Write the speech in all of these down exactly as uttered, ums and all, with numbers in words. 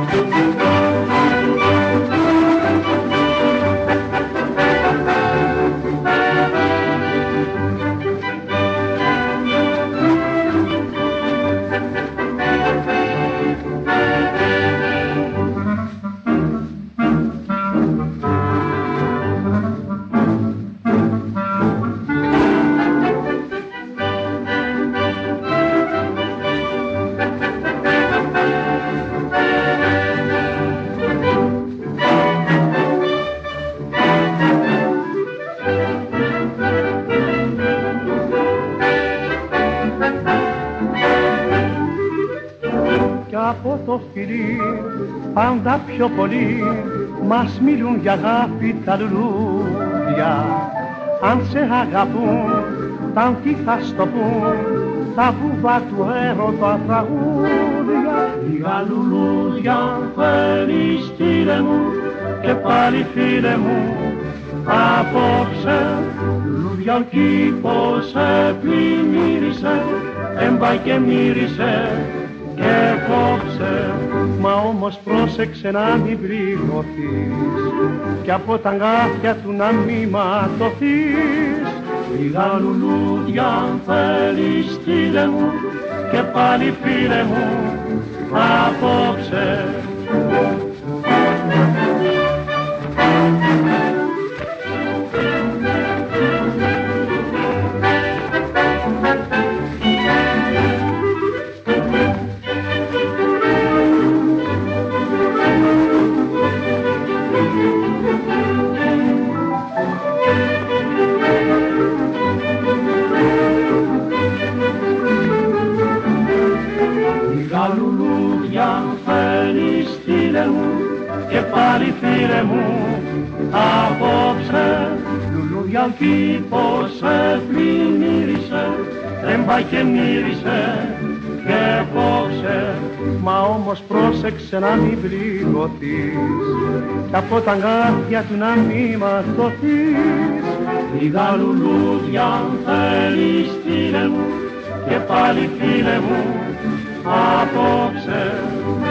Από το φιλί πάντα πιο πολύ μας μιλούν για αγάπη τα λουλούδια. Αν σε αγαπούν, ταν τι θα στο πούν, τα βουβά του έρωτα τραγούδια. Λίγα λουλούδια θέλει στείλε μου και πάλι φίλε μου απόψε. Λουλούδια ο κήπος σε πλημμύρισε, έμπα και μύρισε και κόψε, μα όμως πρόσεξε να μην πληγωθείς κι από τα αγκάθια του να μη ματωθείς. Λίγα λουλούδια αν θέλεις στείλε μου και πάλι φίλε μου απόψε. Και πάλι φίλε μου απόψε, λουλούδια ο κήπος σε πλημμύρισε, έμπα και μύρισε και κόψε, μα όμως πρόσεξε να μην πληγωθείς κι από τα αγκάθια του να μη ματωθείς. Λίγα λουλούδια αν θέλεις στείλε μου και πάλι φίλε μου απόψε.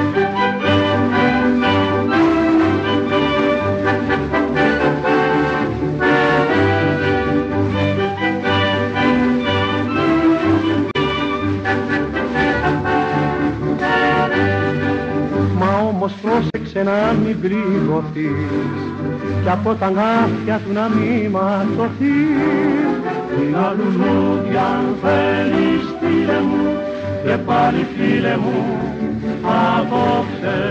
Όμως πρόσεξε να μην πληγωθείς κι από τα αγκάθια του να μη ματωθείς. Λίγα λουλούδια αν θέλεις στείλε μου και πάλι φίλε μου απόψε.